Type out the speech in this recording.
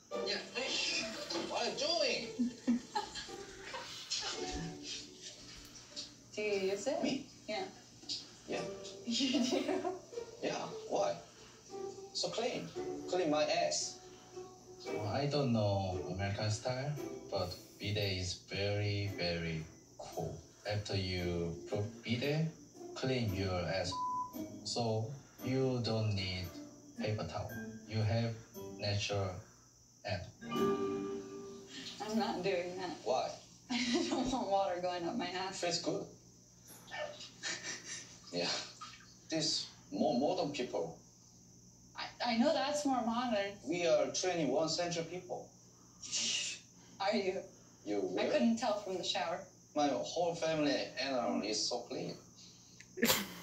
Yeah, hey, what are you doing? Do you use it? Me? Yeah. Yeah. You do? Yeah, why? So clean. Clean my ass. Well, I don't know American style, but bidet is very, very cool. After you put bidet, clean your ass. So you don't need paper towel. You have natural end. I'm not doing that. Why? I don't want water going up my ass. Feels good. Yeah. These more modern people. I know that's more modern. We are 21st century people. Are you? You will? I couldn't tell from the shower. My whole family animal is so clean.